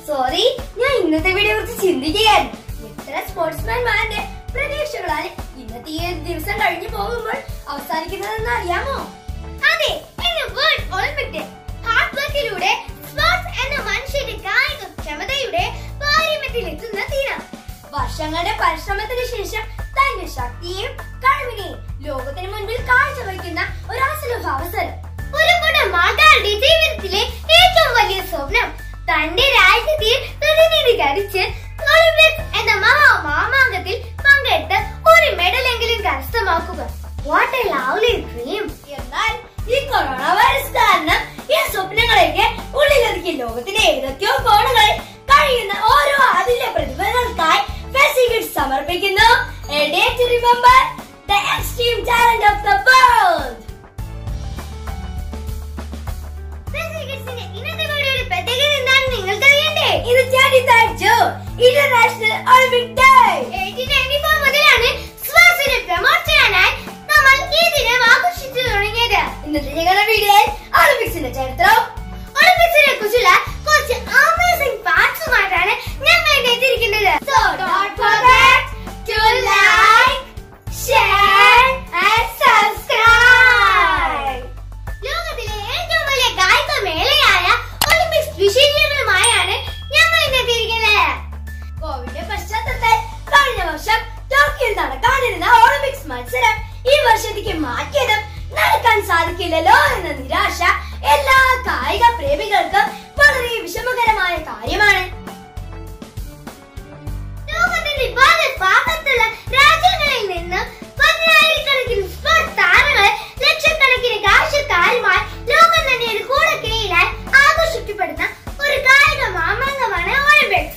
Sorry, ഞാൻ ഇന്നത്തെ video കുറിച്ച് ചിന്തിക്കുകയായിരുന്നു. എത്ര സ്പോർട്സ്മാൻമാരുടെ പ്രതീക്ഷകളാണ് ഇന്നത്തെ ഈ ദിവസം കഴിഞ്ഞു പോകുമ്പോൾ അവസാനിക്കുന്നതെന്ന് അറിയാമോ? അതെ, വേൾഡ് ഒളിമ്പിക് ഡേ ഹാർഡ് വർക്കിലൂടെ സ്പോർട്സ് എന്ന മനുഷ്യന്റെ കായിക ക്ഷമതയുടെ പാരമ്യത്തിലെത്തുന്ന ദിനം. വർഷങ്ങളുടെ പരിശ്രമത്തിന് ശേഷം തന്റെ ശക്തിയെയും കഴിവിനെയും ലോകത്തിന് മുൻപിൽ കാഴ്ചവെക്കുന്ന ഒരു അസുലഭ അവസരം. ഒരു കൂട്ടം ആൾക്കാരുടെ ജീവിതത്തിലെ ഏറ്റവും വലിയ സ്വപ്നം തന്റെ രാജ്യത്തെ പ്രതിനിധീകരിച്ച് ഒളിമ്പിക്സ് എന്ന മഹാമാമാങ്കത്തിൽ പങ്കെടുത്ത് ഒരു മെഡലെങ്കിലും കരസ്ഥമാക്കുക. What a lovely dream! എന്നാൽ ഈ കൊറോണ വൈറസ് കാരണം ഈ സ്വപ്നങ്ങളൊക്കെ ഉള്ളിലൊതുക്കി ലോകത്തിന്റെ ഏതൊക്കെയോ കോണുകളിൽ കഴിയുന്ന ഓരോ അതിലെ പ്രതിഭകൾക്കായി ഫെസികിഡ്സ് സമർപ്പിക്കുന്നു A Day to Remember the Extreme Talent of the World. ഫെസികിഡ്സിന്റെ ഇന്നത്തെ വീഡിയോയുടെ പ്രത്യേകത എന്താണെന്ന് നിങ്ങൾക്ക് അറിയണ്ടേ? ഇത് 23rd June international Olympic day. 1894 മുതലാണ് സ്പോർട്സിനെ പ്രൊമോട്ട് ചെയ്യാനായി നമ്മൾ ഈ ദിനം ആഘോഷിച്ചു തുടങ്ങിയത്. ഇന്നത്തെ ഞങ്ങളുടെ വീഡിയോയിൽ ഒളിമ്പിക്സിന്റെ ചരിത്രവും ഒളിമ്പിക്സിനെ കുറിച്ചുള്ള കുറച്ച് അമേസിംഗ് ഫാക്ട്സുമായിട്ടാണ് ഞങ്ങൾ ഇന്ന് എത്തിയിരിക്കുന്നത്. So don't forget to like, share and subscribe. ലോകത്തിലെ ഏറ്റവും വലിയ കായിക മേളയായ ഒളിമ്പിക്സ് വിശേഷങ്ങളുമായാണ് ഞങ്ങൾ ഇന്ന് എത്തിയിരിക്കുന്നത്. കോവിഡിന്റെ പശ്ചാത്തലത്തിൽ കഴിഞ്ഞ വർഷം ടോക്കിയോയിൽ നടക്കാനിരുന്ന ഒളിമ്പിക്സ് മത്സരം ഈ വർഷത്തേക്ക് മാറ്റിയതും നടക്കാൻ സാധിക്കില്ലല്ലോ എന്ന നിരാശ എല്ലാ കായിക പ്രേമികൾക്കും വളരെ വിഷമകരമായ കാര്യമാണ്. ലോകത്തിന്റെ പല ഭാഗത്തുള്ള രാജ്യങ്ങളിൽ നിന്ന് പതിനായിരക്കണക്കിന് സ്പോർട്സ് താരങ്ങളെ ലക്ഷക്കണക്കിന് കാഴ്ചക്കാരുമായി ലോകം തന്നെ ഒരു കൂടക്കീഴിലായി ആഘോഷിക്കപ്പെടുന്ന ഒരു കായിക മാമാങ്കമാണ് ഒളിമ്പിക്സ്.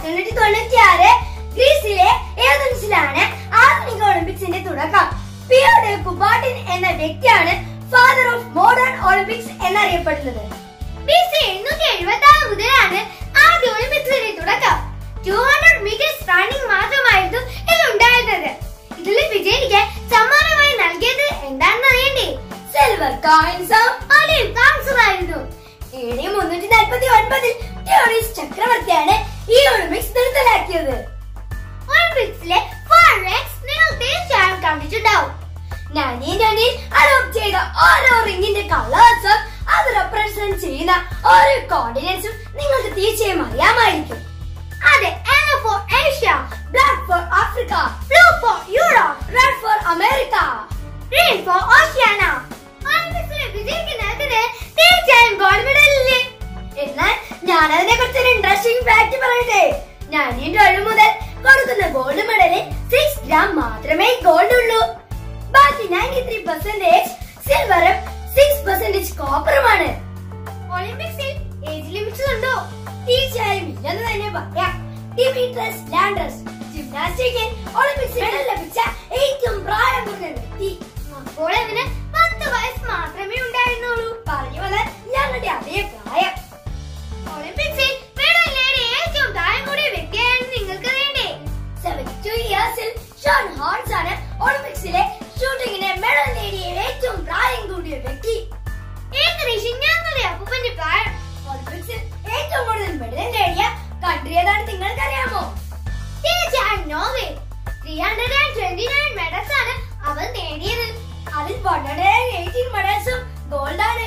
1996 ഗ്രീസിലെ ഏതൻസിലാണ് ആധുനിക ഒളിമ്പിക്സിന്റെ തുടക്കം. പിയോ ഡെ കുബാർട്ടിൻ എന്ന വ്യക്തിയാണ് ഫാദർ ഓഫ് മോഡേൺ ഒളിമ്പിക്സ് എന്നറിയപ്പെടുന്നത്. BC 776 മുതലാണ് ആദ്യ ഒളിമ്പിക്സിന്റെ തുടക്കം. 200 മീറ്റേഴ്സ് റണ്ണിംഗ് മാത്രമായിരുന്നു ഇതിലുണ്ടായിരുന്നത്. ഇതിൽ വിജയിക്കാൻ സമ്മാനമായി നൽകിയത് എന്താണെന്ന് അറിയണ്ടേ? സിൽവർ കോയിൻസും ഒലിവ് കോയിൻസുമായിരുന്നു. AD 349 ട്യൂണിസ് ചക്രവർത്തിയാണ് ഈ ഒളിമ്പിക്സ് നിർത്തലാക്കിയത്. ഒളിമ്പിക്സിലെ ഫയർവർക്സ് നിങ്ങൾ തീർച്ചയായും കണ്ടിട്ടുണ്ടാവും. 1990 അഡോപ്റ്റ് ചെയ്ത ഓരോ റിംഗിന്റെ കളേഴ്സും അത് റെപ്രസെന്റ് ചെയ്യുന്ന ഓരോ കോർഡിനേറ്റ്സും നിങ്ങൾക്ക് തീർച്ചയായും അറിയാമായിരിക്കും. അതെ, Yellow for Asia, Black for Africa, Blue for Europe, Red for America, Green for Oceania. ഒളിമ്പിക്സിലെ വിജയിക്കുന്നത് തീർച്ചയായും ഗോൾഡ് മെഡലല്ലേ? എന്നാൽ ഞാൻ അതിനെ കുറിച്ച് ഒരു ഇൻട്രസ്റ്റിംഗ് ഫാക്ട് പറയട്ടെ. 1912 മുതൽ കൊടുക്കുന്ന ഗോൾഡ് മെഡലിൽ 6 ഗ്രാം മാത്രമേ ഗോൾഡ് ഉള്ളൂ. ബാക്കി 93% സിൽവറും 6% കോപ്പറുമാണ്. ഒളിമ്പിക്സിൽ ഏജ് ലിമിറ്റ്സ് ഉണ്ടോ? തീർച്ചയായും ഇല്ലെന്ന് തന്നെ പറയാം. ഡിമിട്രസ് ലാൻഡ്രസ് ജിംനാസ്റ്റിക്കിൽ ഒളിമ്പിക്സിൽ മെഡൽ ലഭിച്ച ഏറ്റവും പ്രായം കുറഞ്ഞ വ്യക്തി. അപ്പോൾ അതിന് 10 വയസ്സ് മാത്രമേ ഉണ്ടായിരുന്നുള്ളൂ. പറഞ്ഞു വന്നാൽ ഞങ്ങളുടെ അതേ പ്രായം. ഒളിമ്പിക്സിൽ മെഡൽ നേടിയ ഏറ്റവും പ്രായം കൂടിയ വ്യക്തിയാണെന്ന് നിങ്ങൾക്ക് അറിയണ്ടേ? 72 ഇയേഴ്സിൽ ഷോൺ ഹോൺസ് ആണ് ഒളിമ്പിക്സിലെ ഷൂട്ടിങ്ങിന് മെഡൽ നേടിയ ഏറ്റവും പ്രായം കൂടിയ വ്യക്തി. ഏകദേശം ഞങ്ങളുടെ അപ്പൂപ്പന്റെ പ്രായം. ഒളിമ്പിക്സിൽ ഏറ്റവും കൂടുതൽ മെഡൽ നേടിയ കൺട്രി ഏതാണ് നിങ്ങൾക്കറിയാമോ? തീർച്ചയായും നോർവേ. 329 മെഡൽസ് ആണ് അവർ നേടിയത്. അതിൽ 118 മെഡൽസും ഗോൾഡ് ആണ്.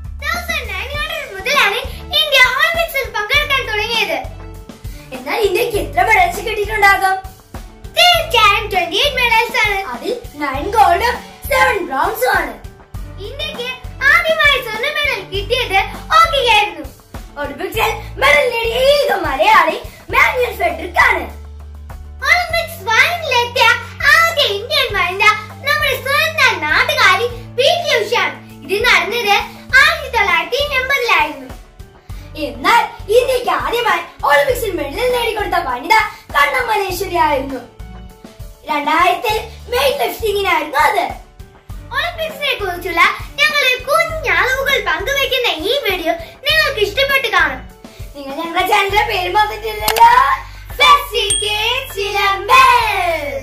1900 മുതലാണ് ഇന്ത്യ ഒളിമ്പിക്സിൽ പങ്കെടുക്കാൻ തുടങ്ങിയത്. എന്നാൽ ഇന്ത്യക്ക് എത്ര മെഡൽസ് കിട്ടിയിട്ടുണ്ടാകും? തീർച്ചയായും 28 മെഡൽസ് ആണ്. അതിൽ 9 ഗോൾഡും 7 ബ്രോൺസും ആണ്. ഇന്ത്യക്ക് ആദ്യമായി സ്വർണ്ണ മെഡൽ കിട്ടിയത് ഹോക്കിയായിരുന്നു. ഒളിമ്പിക്സിൽ മെഡൽ നേടിയ ഏക മലയാളി മാനുവൽ ഫെഡറിക് ആണ്. ഒളിമ്പിക്സ് ഫൈനലിലെത്തിയ ആദ്യ ഇന്ത്യൻ വനിത നമ്മുടെ സ്വന്തം നാട്ടുകാരി PT ഉഷയാണ്. ഇത് നടന്നത് 1980-ലായിരുന്നു. എന്നാൽ ഇന്ത്യക്ക് ആദ്യമായി ഒളിമ്പിക്സിൽ മെഡൽ നേടിക്കൊടുത്ത വനിത കണ്ണം മലേശ്വരി ആയിരുന്നു. 2000 വെയിറ്റ് ലിഫ്റ്റിംഗിനായിരുന്നു അത്. ഒളിമ്പിക്സിനെ കുറിച്ചുള്ള ഞങ്ങളുടെ കുഞ്ഞറിവുകൾ പങ്കുവെക്കുന്ന ഈ വീഡിയോ നിങ്ങൾക്ക് ഇഷ്ടപ്പെട്ട് കാണും. നിങ്ങൾ ഞങ്ങളുടെ ചാനലിന്റെ പേര് മറന്നിട്ടില്ലല്ലോ.